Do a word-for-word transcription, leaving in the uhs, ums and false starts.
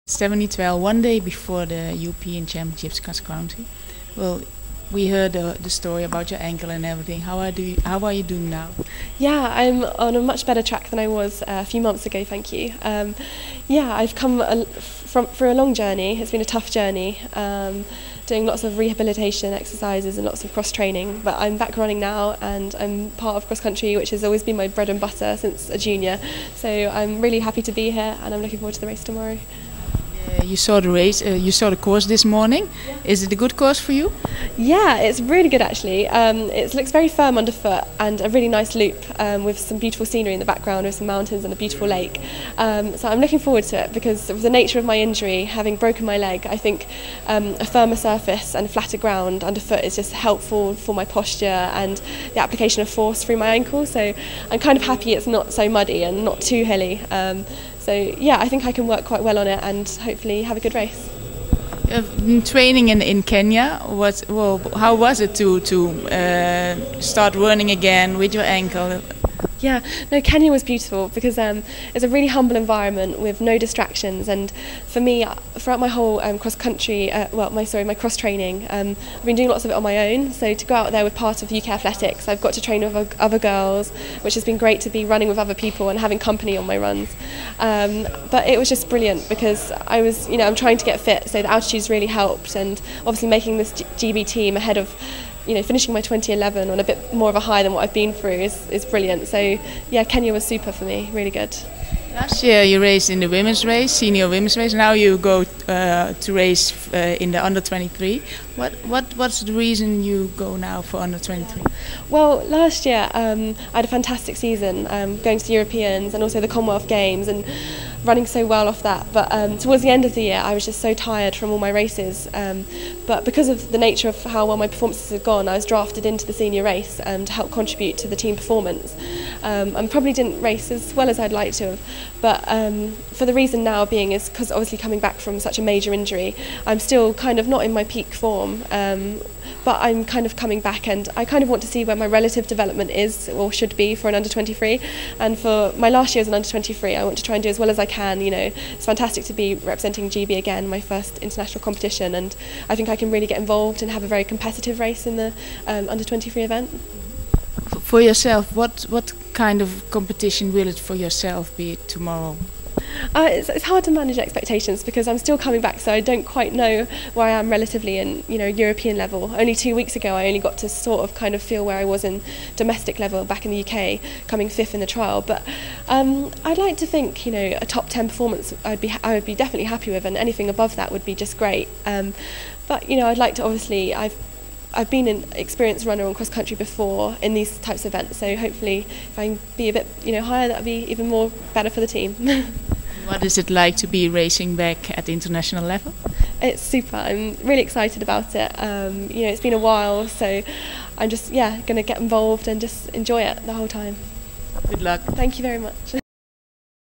Stephanie Twell, one day before the European Championships cross country. Well, we heard uh, the story about your ankle and everything. How are, do you, how are you doing now? Yeah, I'm on a much better track than I was uh, a few months ago, thank you. Um, yeah, I've come a, from, for a long journey. It's been a tough journey, um, doing lots of rehabilitation exercises and lots of cross training, but I'm back running now and I'm part of cross country, which has always been my bread and butter since a junior. So I'm really happy to be here and I'm looking forward to the race tomorrow. Uh, you saw the race, uh, you saw the course this morning. Yeah. Is it a good course for you? Yeah, it's really good actually. Um, it looks very firm underfoot and a really nice loop um, with some beautiful scenery in the background with some mountains and a beautiful lake. Um, so I'm looking forward to it because of the nature of my injury, having broken my leg, I think um, a firmer surface and flatter ground underfoot is just helpful for my posture and the application of force through my ankle. So I'm kind of happy it's not so muddy and not too hilly. Um, So yeah, I think I can work quite well on it and hopefully have a good race. Uh, training in, in Kenya, what, well, how was it to, to uh, start running again with your ankle? Yeah, no, Kenya was beautiful because um, it's a really humble environment with no distractions, and for me, throughout my whole um, cross country, uh, well, my sorry, my cross training, um, I've been doing lots of it on my own. So to go out there with part of U K Athletics, I've got to train with other girls, which has been great to be running with other people and having company on my runs. Um, but it was just brilliant because I was, you know, I'm trying to get fit, so the altitude's really helped, and obviously making this G B team ahead of, you know, finishing my twenty eleven on a bit more of a high than what I've been through is, is brilliant. So yeah, Kenya was super for me, really good. Last year you raced in the women's race, senior women's race. Now you go uh, to race uh, in the under twenty-three. What what what's the reason you go now for under twenty-three? Well, last year um, I had a fantastic season, um, going to the Europeans and also the Commonwealth Games and running so well off that. But um, towards the end of the year, I was just so tired from all my races. Um, but because of the nature of how well my performances had gone, I was drafted into the senior race um, to help contribute to the team performance. Um, and probably didn't race as well as I'd like to have. But um, for the reason now being is because obviously coming back from such a major injury, I'm still kind of not in my peak form. Um, but I'm kind of coming back and I kind of want to see where my relative development is or should be for an under twenty-three. And for my last year as an under twenty-three, I want to try and do as well as I can. You know, it's fantastic to be representing G B again, my first international competition, and I think I can really get involved and have a very competitive race in the um, under twenty-three event. For yourself, what what kind of competition will it for yourself be tomorrow? Uh, it's, it's hard to manage expectations because I'm still coming back, so I don't quite know where I am relatively in, you know, European level. Only two weeks ago I only got to sort of kind of feel where I was in domestic level back in the U K, coming fifth in the trial. But um, I'd like to think, you know, a top ten performance I'd be I would be definitely happy with, and anything above that would be just great. Um, but you know, I'd like to obviously I've I've been an experienced runner on cross country before in these types of events, so hopefully if I can be a bit, you know, higher, that would be even more better for the team. What is it like to be racing back at the international level? It's super. I'm really excited about it. Um, you know, it's been a while, so I'm just yeah going to get involved and just enjoy it the whole time. Good luck. Thank you very much.